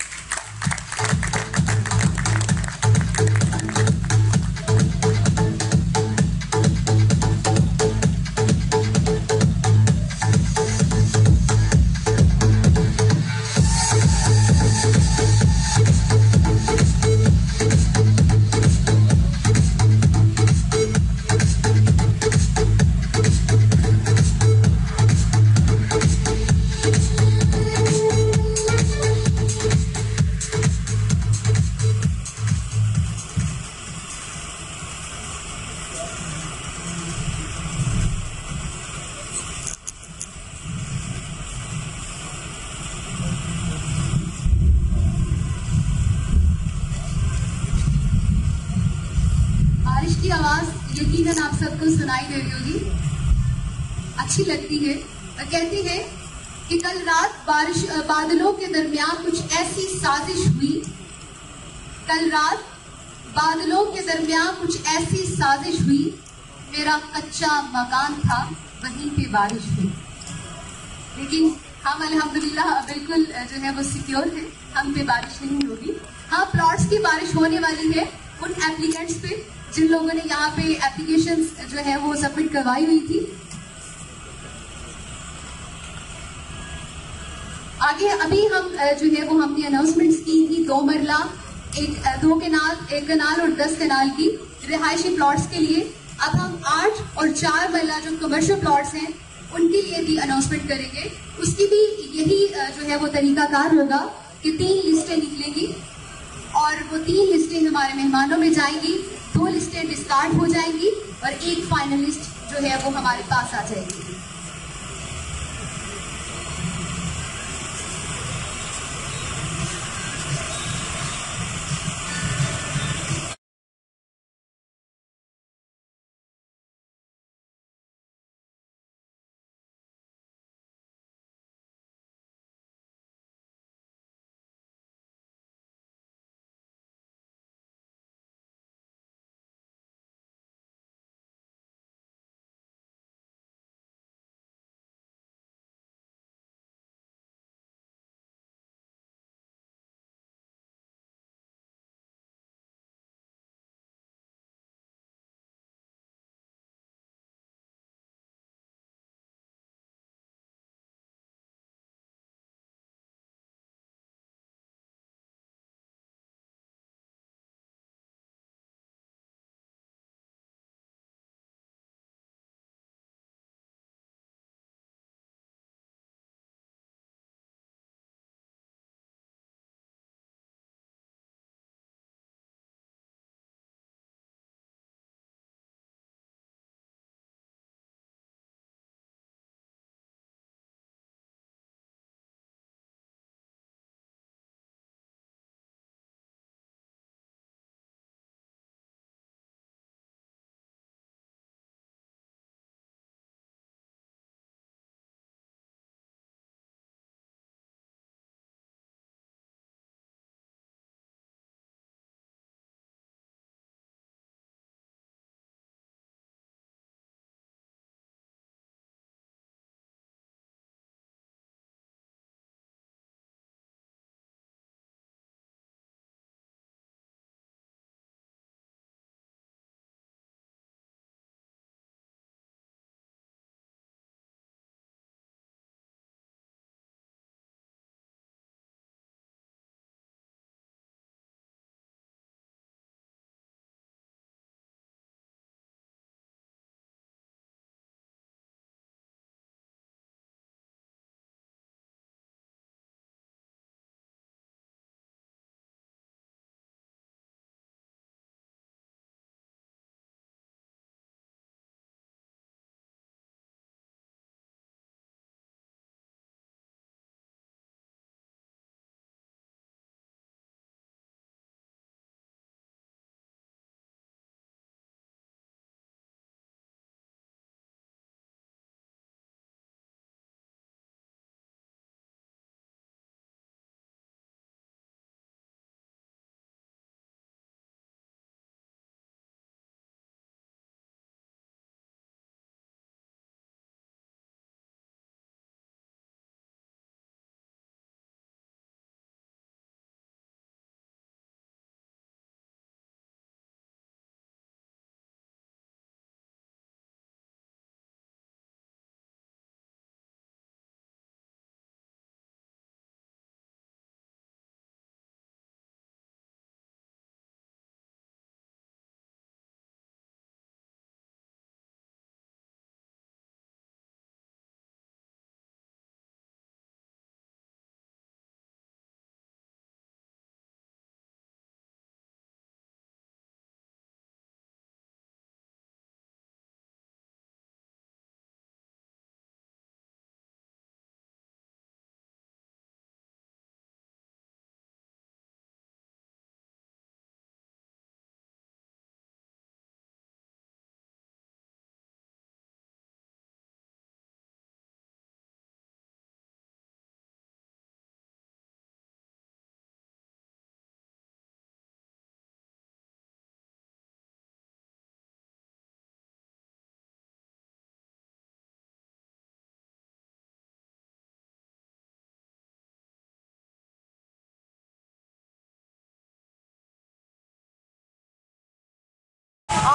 کی آواز یقیناً آپ سب کو سنائی دے رہی ہوگی، اچھی لگتی ہے. کہتے ہیں کہ کل رات بارش بادلوں کے درمیان کچھ ایسی سازش ہوئی، کل رات بادلوں کے درمیان کچھ ایسی سازش ہوئی، میرا کچا مکان تھا وہیں پہ بارش ہوئی. لیکن ہم الحمدللہ بالکل جو ہے وہ سیکیور ہیں، ہم پہ بارش نہیں ہوگی. ہاں پلاٹس کی بارش ہونے والی ہے ان ایپلیکینٹس پہ جن لوگوں نے یہاں پہ ایپلیکیشن جو ہے وہ سبمٹ کروائی ہوئی تھی. آگے ابھی ہم جو ہے وہ ہم نے اناؤنسمنٹس کی تھی دو مرلہ ایک دو کنال ایک کنال اور دس کنال کی رہائشی پلاٹس کے لیے. اب ہم آٹھ اور چار مرلہ جو کمرشل پلاٹس ہیں ان کے لیے بھی اناؤنسمنٹ کریں گے. اس کی بھی یہی جو ہے وہ طریقہ کار ہوگا کہ تین لسٹیں نکلیں گی اور وہ تین لسٹیں ہمارے مہمانوں میں جائیں گی، دو لسٹیں ڈسکارڈ ہو جائیں گی اور ایک فائنل لسٹ جو ہے وہ ہمارے پاس آ جائے گی.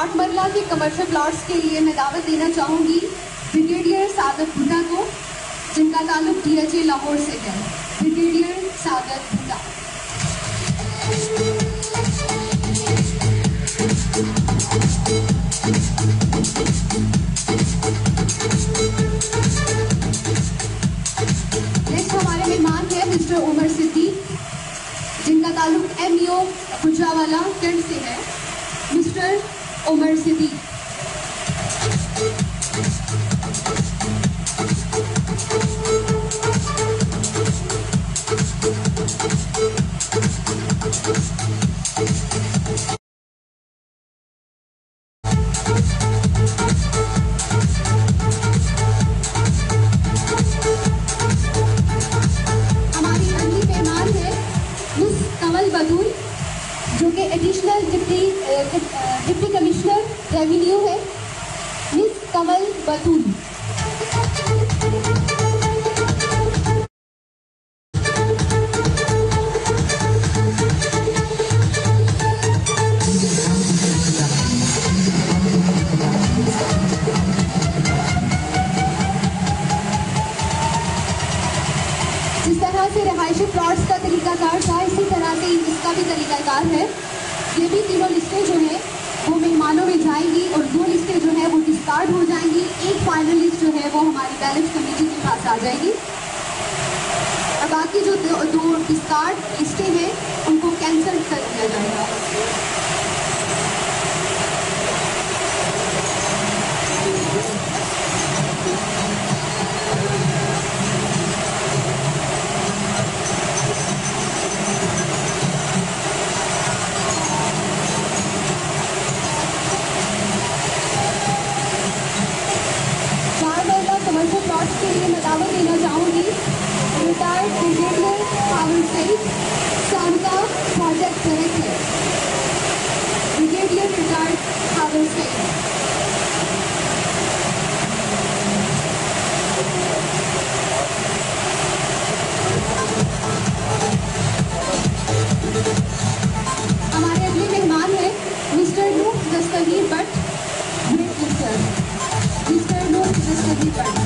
प्लॉट मरला के कमर्शियल प्लॉट्स के लिए मैं दावत देना चाहूँगी ब्रिगेडियर सादत भुट्टा को, जिनका ताल्लुक डी एच ए लाहौर से है। ब्रिगेडियर सादत भुट्टा। नेक्स्ट हमारे मेहमान हैं मिस्टर उमर सिद्दीक, जिनका ताल्लुक M E O Gujranwala cantt से है। मिस्टर उमर सिद्दीक। हमारी अगली मेहमान है मिस कमल बतूल, जो कि additional deputy deputy commissioner revenue है। मिस कमल बतूल। जिस तरह से रिहायशी प्लॉट्स का तरीकाकार था, इसी तरह से इसका भी तरीकाकार है। ये भी तीनों लिस्टें जो हैं वो मेहमानों में जाएंगी और दो लिस्टें जो है वो डिस्कार्ड हो जाएंगी। एक फाइनल लिस्ट जो है वो हमारी बैलेंस कमेटी के पास आ जाएगी और बाकी जो दो, दो डिस्कार्ड लिस्टें हैं उनको कैंसिल कर दिया जाएगा। कमर्शियल प्लॉट्स के लिए मैं दावत देना चाहूँगी रिटायर्ड ब्रिगेडियर पावर सेठ शांता प्रोजेक्ट डायरेक्टर। ब्रिगेडियर रिटायर्ड पावर सेठ। हमारे अगले मेहमान हैं mister Nooh Dastgir Butt, great mister mister Nooh Dastgir Butt.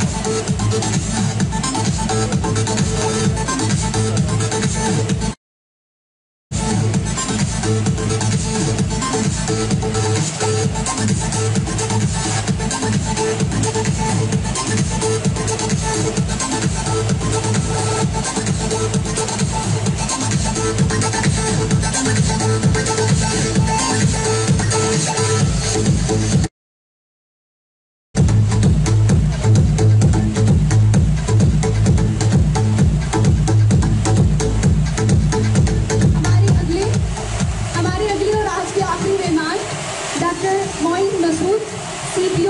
C P O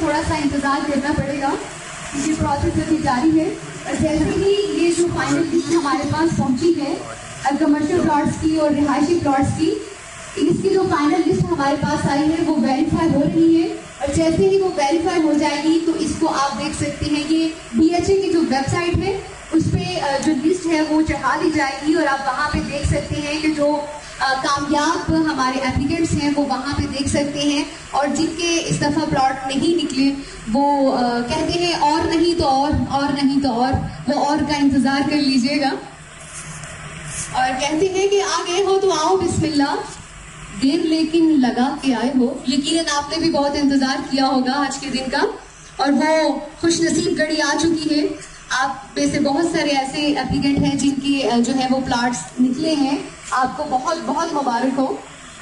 تھوڑا سا انتظار کرنا پڑے گا کیونکہ پروسیس ابھی جاری ہے. اور جیسے ہی یہ جو فائنل لسٹ ہمارے پاس پہنچی ہے کمرشل پلاٹس کی اور رہائشی پلاٹس کی, اس کی جو فائنل لسٹ ہمارے پاس آئی ہے وہ ویریفائی ہو رہی ہے, اور جیسے ہی وہ ویریفائی ہو جائے گی تو اس کو آپ دیکھ سکتے ہیں. یہ ڈی ایچ اے کی جو ویب سائٹ ہے اس پہ جو لسٹ ہے وہ چڑھا دی جائے گی, اور آپ وہاں پہ دیکھ سکتے ہیں کہ جو کامیاب ہمارے اپلیکینٹس ہیں وہ وہاں پہ دیکھ سکتے ہیں, اور جن کے اس دفعہ پلاٹ نہیں نکلے وہ کہتے ہیں اور نہیں تو اور اور نہیں تو اور وہ اور کا انتظار کر لیجئے گا, اور کہتے ہیں کہ آ گئے ہو تو آؤ بسم اللہ, دیر لیکن لگا کے آئے ہو. یقیناً آپ نے بھی بہت انتظار کیا ہوگا آج کے دن کا, اور وہ خوش نصیب گھڑی آ چکی ہے. آپ میں سے بہت سارے ایسے اپلیکینٹ ہیں جن کی جو ہے وہ پلاٹس نکلے ہیں, آپ کو بہت بہت مبارک ہو.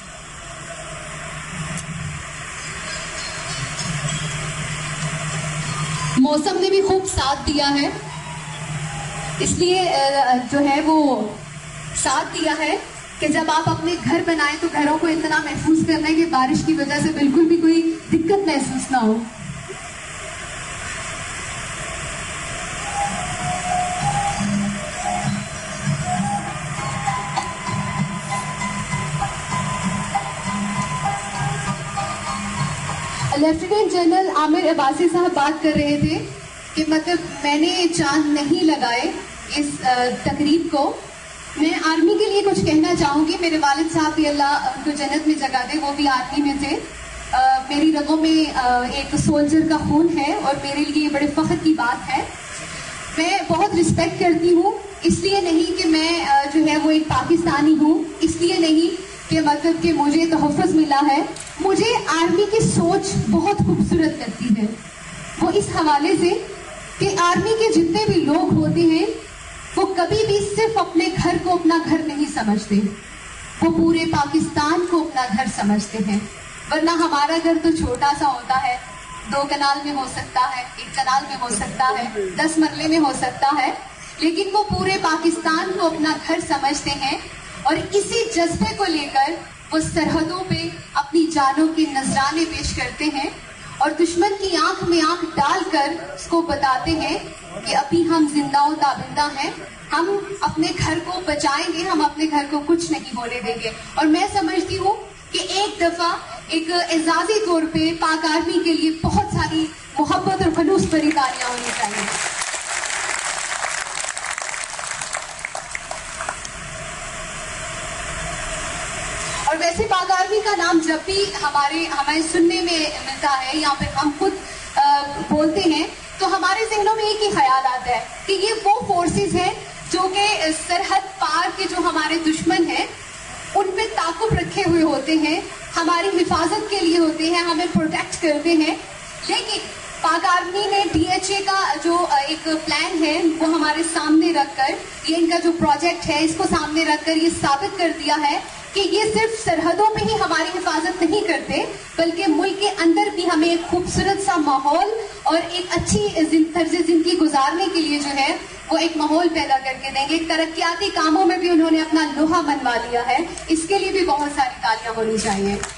موسم نے بھی خوب ساتھ دیا ہے, اس لیے جو ہے وہ ساتھ دیا ہے کہ جب آپ اپنے گھر بنائیں تو گھروں کو اتنا محفوظ کرنا ہے کہ بارش کی وجہ سے بالکل بھی کوئی دقت محسوس نہ ہو. لیفٹیننٹ جنرل عامر عباسی صاحب بات کر رہے تھے کہ مطلب میں نے چاند نہیں لگائے اس تقریب کو. میں آرمی کے لیے کچھ کہنا چاہوں گی. میرے والد صاحب بھی اللہ ان کو جنت میں جگہ دے, وہ بھی آرمی میں تھے. میری رگوں میں ایک سولجر کا خون ہے اور میرے لیے یہ بڑے فخر کی بات ہے. میں بہت رسپیکٹ کرتی ہوں, اس لیے نہیں کہ میں جو ہے وہ ایک پاکستانی ہوں, اس لیے نہیں کہ مطلب کہ مجھے تحفظ ملا ہے. مجھے آرمی کی سوچ بہت خوبصورت لگتی ہے, وہ اس حوالے سے کہ آرمی کے جتنے بھی لوگ ہوتے ہیں وہ کبھی بھی صرف اپنے گھر کو اپنا گھر نہیں سمجھتے, وہ پورے پاکستان کو اپنا گھر سمجھتے ہیں. ورنہ ہمارا گھر تو چھوٹا سا ہوتا ہے, دو کنال میں ہو سکتا ہے, ایک کنال میں ہو سکتا ہے, دس مرلے میں ہو سکتا ہے, لیکن وہ پورے پاکستان کو اپنا گھر سمجھتے ہیں. اور اسی جذبے کو لے کر وہ سرحدوں پہ اپنی جانوں کے نذرانے پیش کرتے ہیں, اور دشمن کی آنکھ میں آنکھ ڈال کر اس کو بتاتے ہیں کہ ابھی ہم زندہ و تابندہ ہیں, ہم اپنے گھر کو بچائیں گے, ہم اپنے گھر کو کچھ نہیں ہونے دیں گے. اور میں سمجھتی ہوں کہ ایک دفعہ ایک اعزازی طور پہ پاک آرمی کے لیے بہت ساری محبت اور خلوص بھری تالیاں ہونی چاہیے. اور ویسے پاک آرمی کا نام جب بھی ہمارے ہمیں سننے میں ملتا ہے یا پھر ہم خود بولتے ہیں تو ہمارے ذہنوں میں ایک ہی خیال آتا ہے کہ یہ وہ فورسز ہیں جو کہ سرحد پار کے جو ہمارے دشمن ہیں ان پہ تعاقب رکھے ہوئے ہوتے ہیں, ہماری حفاظت کے لیے ہوتے ہیں, ہمیں پروٹیکٹ کرتے ہیں. لیکن پاک آرمی نے ڈی ایچ اے کا جو ایک پلان ہے وہ ہمارے سامنے رکھ کر, یہ ان کا جو پروجیکٹ ہے اس کو سامنے رکھ کر یہ ثابت کر دیا ہے کہ یہ صرف سرحدوں میں ہی ہماری حفاظت نہیں کرتے بلکہ ملک کے اندر بھی ہمیں ایک خوبصورت سا ماحول اور ایک اچھی طرز زندگی گزارنے کے لیے جو ہے وہ ایک ماحول پیدا کر کے دیں گے. ایک ترقیاتی کاموں میں بھی انہوں نے اپنا لوہا منوا لیا ہے, اس کے لیے بھی بہت ساری تالیاں ہونی چاہیے.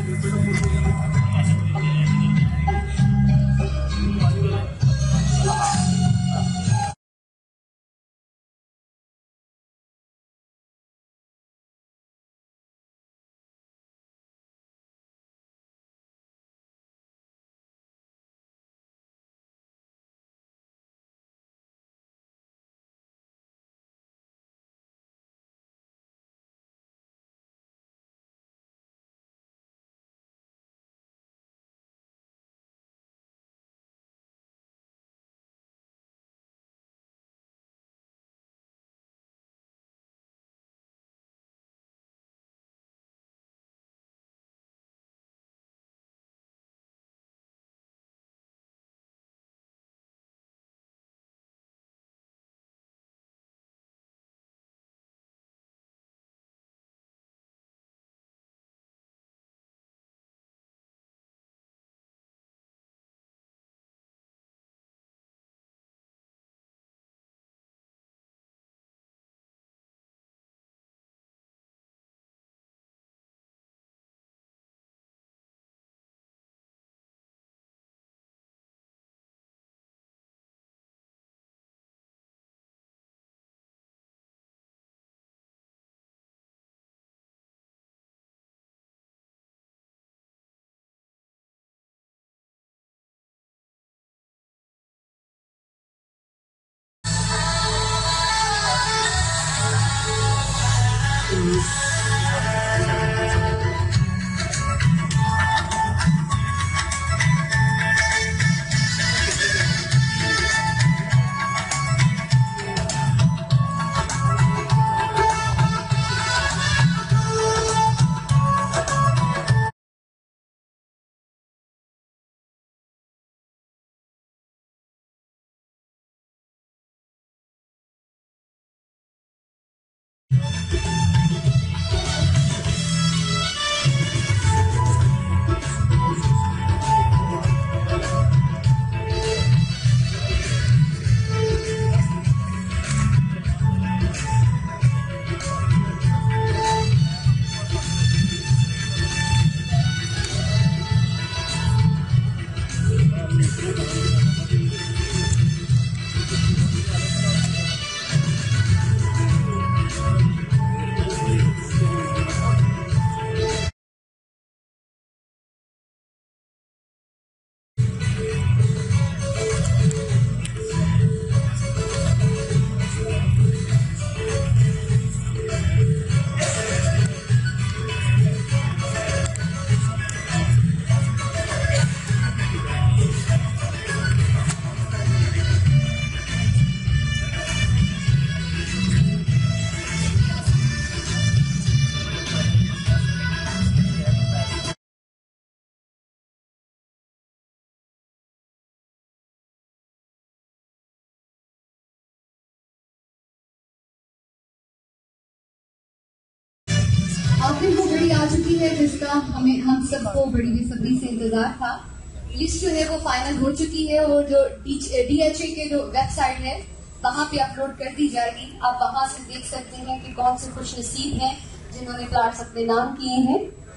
आखिर वो घड़ी आ चुकी है जिसका हमें हम सबको बड़ी बेसब्री से इंतजार था। लिस्ट जो है वो फाइनल हो चुकी है और जो डी एच ए के जो वेबसाइट है वहाँ पे अपलोड कर दी जाएगी। आप वहाँ से देख सकते हैं कि कौन से खुश नसीब हैं जिन्होंने प्लाट्स अपने नाम किए हैं।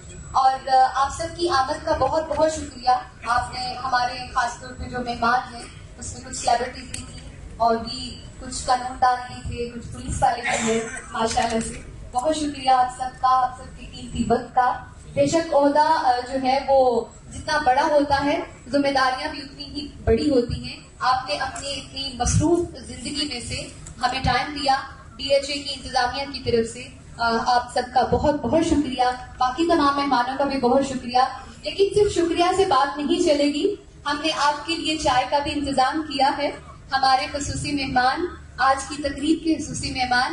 और आप सबकी आमद का बहुत बहुत शुक्रिया। आपने हमारे खासतौर पे जो मेहमान हैं उसमें कुछ सेलिब्रिटीज भी थी और भी कुछ कानूनदान भी थे, कुछ पुलिस वाले भी हैं। माशाल्लाह से बहुत शुक्रिया आप सबका, आप सबकी कीमती वक्त का। बेशक ओहदा जो है वो जितना बड़ा होता है जिम्मेदारियां भी उतनी ही बड़ी होती हैं। आपने अपनी इतनी मसरूफ जिंदगी में से हमें टाइम दिया, डी एच ए की इंतजामिया की तरफ से आप सबका बहुत बहुत शुक्रिया। बाकी तमाम मेहमानों का भी बहुत शुक्रिया। लेकिन सिर्फ शुक्रिया से बात नहीं चलेगी, हमने आपके लिए चाय का भी इंतजाम किया है। हमारे खुसूसी मेहमान, आज की तकरीब के खुसूसी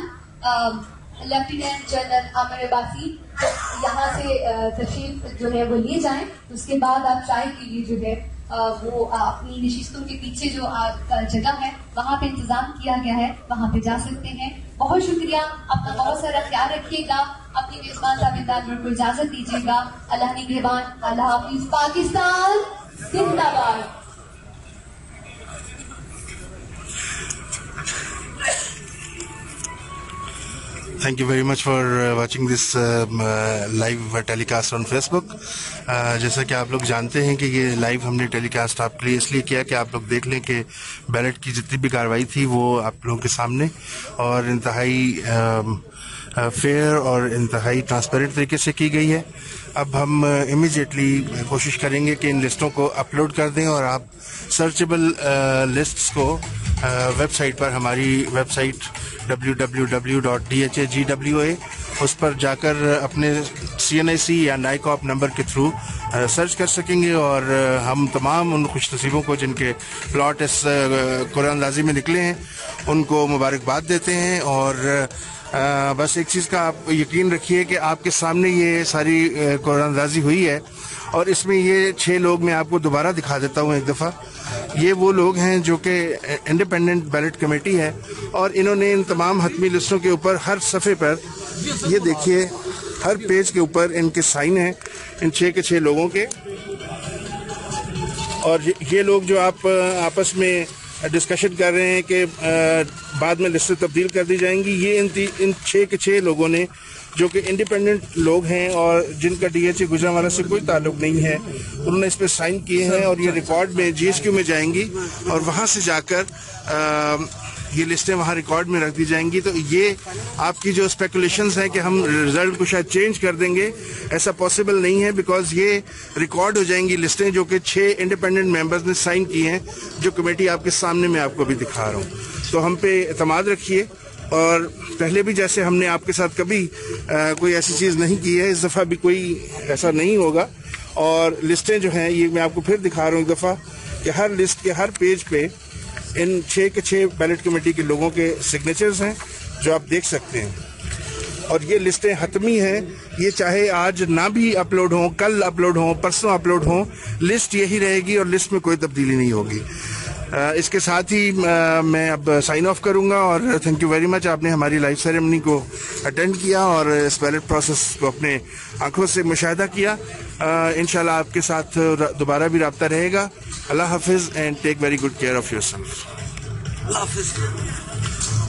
मेहमान लेफ्टिनेंट जनरल आमिर अब्बासी यहाँ से तशरीफ जो है वो लिए जाएं। उसके बाद आप चाय के लिए जो है वो अपनी नशिस्तों के पीछे जो जगह है वहाँ पे इंतजाम किया गया है, वहाँ पे जा सकते हैं। बहुत शुक्रिया, अपना बहुत सारा ख्याल रखिएगा। अपनी मेजबान ताबेदार को इजाजत दीजिएगा। अल्लाह निगहबान, अल्लाह हाफिज। पाकिस्तान जिंदाबाद। Thank you very much for uh, watching this um, uh, live telecast on Facebook. uh, जैसा कि आप लोग जानते हैं कि ये लाइव हमने टेलीकास्ट आपके लिए इसलिए किया कि आप लोग देख लें कि बैलेट की जितनी भी कार्रवाई थी वो आप लोगों के सामने और इंतहाई फेयर और इंतहाई ट्रांसपेरेंट तरीके से की गई है. अब हम इमीडिएटली uh, कोशिश करेंगे कि इन लिस्टों को अपलोड कर दें और आप सर्चेबल लिस्ट्स को वेबसाइट uh, पर हमारी website W W W dot D H A G W A उस पर जाकर अपने सी एन आई सी या नाइकॉप नंबर के थ्रू सर्च कर सकेंगे और हम तमाम उन खुश नसीबों को जिनके प्लॉट इस कुरानंदाजी में निकले हैं उनको मुबारकबाद देते हैं. और आ, बस एक चीज़ का आप यकीन रखिए कि आपके सामने ये सारी कुरानंदाजी हुई है और इसमें ये छः लोग मैं आपको दोबारा दिखा देता हूँ एक दफ़ा. ये वो लोग हैं जो कि इंडिपेंडेंट बैलेट कमेटी है और इन्होंने इन तमाम हतमी लिस्टों के ऊपर हर सफ़े पर ये देखिए हर पेज के ऊपर इनके साइन हैं इन छः के छः लोगों के. और ये लोग जो आप आपस में डिस्कशन कर रहे हैं कि बाद में लिस्टें तब्दील कर दी जाएंगी, ये इन इन छः के छः लोगों ने जो कि इंडिपेंडेंट लोग हैं और जिनका डीएचए गुजरांवाला से कोई ताल्लुक नहीं है उन्होंने इस पर साइन किए हैं और ये रिकॉर्ड में जीएसक्यू में जाएंगी और वहाँ से जाकर आ, ये लिस्टें वहाँ रिकॉर्ड में रख दी जाएंगी. तो ये आपकी जो स्पेकुलेशंस हैं कि हम रिजल्ट को शायद चेंज कर देंगे, ऐसा पॉसिबल नहीं है बिकॉज ये रिकॉर्ड हो जाएंगी लिस्टें जो कि छः इंडिपेंडेंट मेंबर्स ने साइन की हैं जो कमेटी आपके सामने मैं आपको भी दिखा रहा हूँ. तो हम पे एतमाद रखिए और पहले भी जैसे हमने आपके साथ कभी आ, कोई ऐसी चीज़ नहीं की है, इस दफ़ा भी कोई ऐसा नहीं होगा. और लिस्टें जो हैं ये मैं आपको फिर दिखा रहा हूँ एक दफ़ा कि हर लिस्ट के हर पेज पे इन छः के छः बैलेट कमेटी के लोगों के सिग्नेचर्स हैं जो आप देख सकते हैं. और ये लिस्टें हतमी हैं, ये चाहे आज ना भी अपलोड हों, कल अपलोड हों, परसों अपलोड हों, लिस्ट यही रहेगी और लिस्ट में कोई तब्दीली नहीं होगी. इसके साथ ही मैं अब साइन ऑफ करूंगा और थैंक यू वेरी मच. आपने हमारी लाइव सेरेमनी को अटेंड किया और इस बैलेट प्रोसेस को अपने आंखों से मुशाहिदा किया. इंशाल्लाह आपके साथ दोबारा भी रब्ता रहेगा. अल्लाह हाफिज़ and take very good care of yourself. अल्लाह हाफिज़.